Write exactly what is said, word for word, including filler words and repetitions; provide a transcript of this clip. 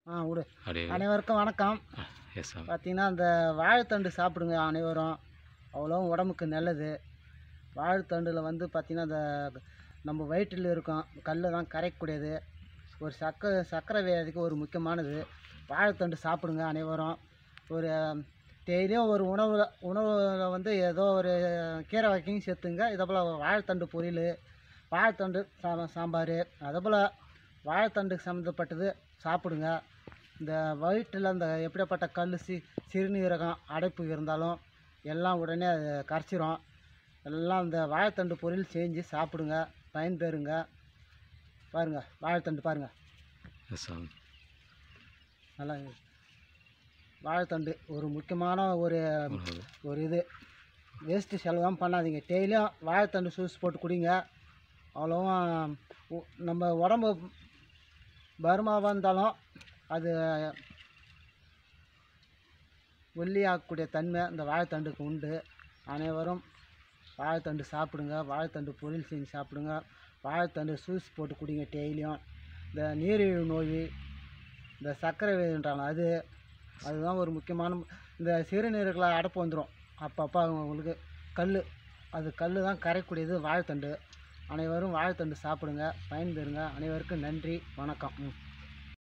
ஆ விடு. அப்படியே அனைவருக்கும் வணக்கம். எஸ் சாமி. பார்த்தீங்கன்னா, அந்த வாழைத்தண்டு சாப்பிடுங்க அனைவரும். அவ்வளோ உடம்புக்கு நல்லது. வாழைத்தண்டில் வந்து பார்த்திங்கன்னா, அந்த நம்ம வயிற்றில் இருக்கும் கல்லை தான் கரைக்கக்கூடியது. ஒரு சக்க சர்க்கரை வியாதிக்கு ஒரு முக்கியமானது. வாழைத்தண்டு சாப்பிடுங்க அனைவரும். ஒரு டெய்லியும் ஒரு உணவில் உணவில் வந்து ஏதோ ஒரு கீரை வகையும் சேர்த்துங்க. இதே போல் வாழைத்தண்டு பொரியல், வாழைத்தண்டு சா சாம்பார், அதே போல் வாழைத்தண்டுக்கு சம்மந்தப்பட்டது சாப்பிடுங்க. இந்த வயிற்றில் அந்த எப்படியாப்பட்ட கல் சி சிறுநீரகம் அடைப்பு இருந்தாலும் எல்லாம் உடனே அது கரைச்சிரும். எல்லாம் இந்த வாழைத்தண்டு பொரியல் செஞ்சு சாப்பிடுங்க, பயன்பெறுங்க. பாருங்கள், வாழைத்தண்டு பாருங்கள், எஸ் சாமி. நல்லா வாழைத்தண்டு ஒரு முக்கியமான ஒரு ஒரு இது வேஸ்ட்டு செலவும் பண்ணாதீங்க. டெய்லியும் வாழைத்தண்டு ஜூஸ் போட்டு குடிங்க. அவ்வளோவும் நம்ம உடம்பு பருமாவாக இருந்தாலும் அது ஒல்லியாகக்கூடிய தன்மை இந்த வாழைத்தண்டுக்கு உண்டு. அனைவரும் வாழைத்தண்டு சாப்பிடுங்க, வாழைத்தண்டு பொரியல் செஞ்சு சாப்பிடுங்க, வாழைத்தண்டு ஜூஸ் போட்டு குடிங்க டெய்லியும். இந்த நீரிழிவு நோய், இந்த சர்க்கரை வியாதின்றாங்க அது அதுதான் ஒரு முக்கியமான. இந்த சிறுநீரகங்களை அடைப்பு வந்துடும் அப்பப்போ அவங்களுக்கு கல், அது கல் தான் கரைக்கூடியது வாழைத்தண்டு. அனைவரும் வாழைத்தண்டு சாப்பிடுங்க, பயன்பெறுங்க. அனைவருக்கும் நன்றி, வணக்கம்.